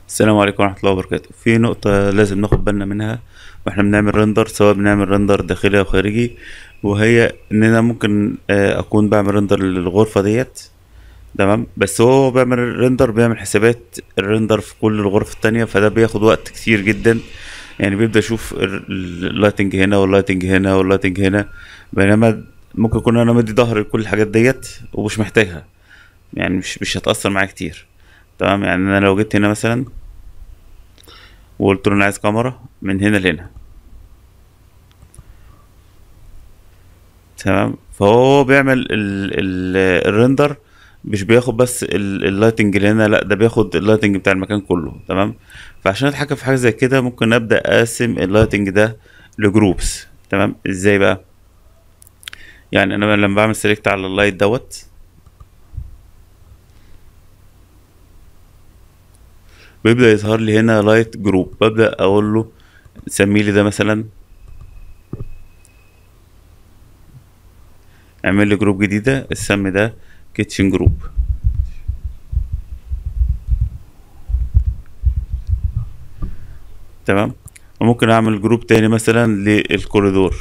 السلام عليكم ورحمة الله وبركاته. في نقطة لازم ناخد بالنا منها واحنا بنعمل رندر، سواء بنعمل رندر داخلي او خارجي، وهي اننا ممكن اكون بعمل رندر للغرفة ديت. تمام، بس هو بيعمل رندر، بيعمل حسابات الرندر في كل الغرف التانية، فده بياخد وقت كتير جدا. يعني بيبدأ يشوف اللايتنج هنا واللايتنج هنا واللايتنج هنا، بينما ممكن يكون انا مدي ظهر لكل الحاجات ديت ومش محتاجها. يعني مش هتأثر معايا كتير. تمام، يعني انا لو جيت هنا مثلا وقلت له انا عايز كاميرا من هنا لهنا، تمام، فهو بيعمل ال الريندر، مش بياخد بس اللايتنج اللي هنا، لا ده بياخد اللايتنج بتاع المكان كله. تمام، فعشان اتحكم في حاجه زي كده ممكن ابدا اقسم اللايتنج ده لجروبس. تمام، ازاي بقى؟ يعني انا لما بعمل سيلكت على اللايت دوت، بيبدا يظهر لي هنا لايت جروب. ببدا اقول له سمي لي ده مثلا، اعمل لي جروب جديده السم ده كيتشن جروب. تمام، وممكن اعمل جروب تاني مثلا للكوريدور،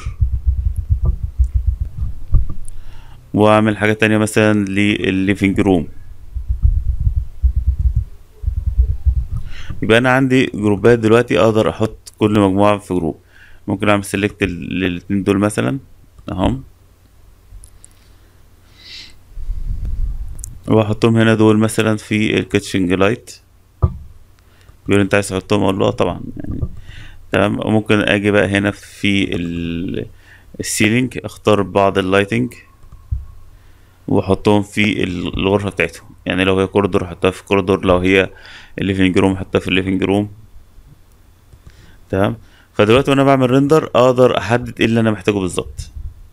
واعمل حاجة تانية مثلا للليفينج روم. يبقى انا عندي جروبات دلوقتي اقدر احط كل مجموعة في جروب. ممكن اعمل سيلكت للاتنين دول مثلا اهم، واحطهم هنا دول مثلا في الكيتشنج لايت. بيقول انت عايز تحطهم، اقول له طبعا يعني. تمام، وممكن اجي بقى هنا في السيلينج، اختار بعض اللايتنج واحطهم في الغرفة بتاعتهم. يعني لو هي كوريدور احطها في كوريدور، لو هي الليفينج روم احطها في الليفينج روم. تمام، فدلوقتي وانا بعمل ريندر اقدر احدد ايه اللي انا محتاجه بالظبط.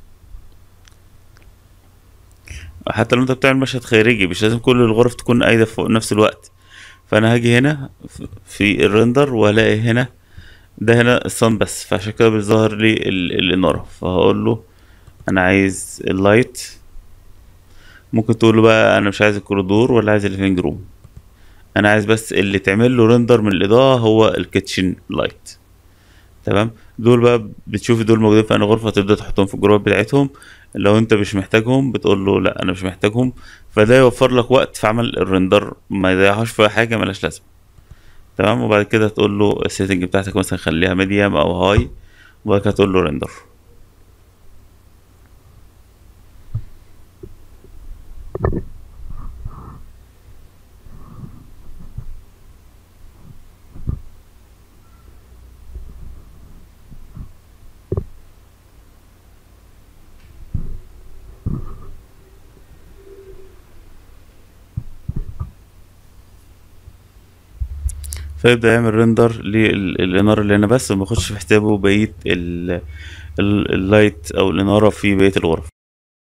حتى لو انت بتعمل مشهد خارجي مش لازم كل الغرف تكون قايدة في نفس الوقت. فانا هاجي هنا في الريندر وهلاقي هنا ده هنا الصن بس، فعشان كده بيظهر لي الانارة. فهقول له انا عايز اللايت. ممكن تقول له بقى انا مش عايز الكوريدور ولا عايز الليفينج روم، انا عايز بس اللي تعمل له ريندر من الاضاءة هو الكيتشن لايت. تمام، دول بقى بتشوف دول موجودين في انهي غرفة، تبدأ تحطهم في الجروب بتاعتهم. لو انت مش محتاجهم بتقول له لا انا مش محتاجهم. فده يوفر لك وقت في عمل الريندر، ما يضيعهاش في حاجة ملهاش لازمة. تمام، وبعد كده تقول له السيتنج بتاعتك مثلا خليها ميديوم او هاي، وبعد كده تقول له ريندر. فيبدأ يعمل ريندر للإنارة اللي هنا بس، وما ياخدش في حسابه بقية اللايت أو الإنارة في بقية الغرف.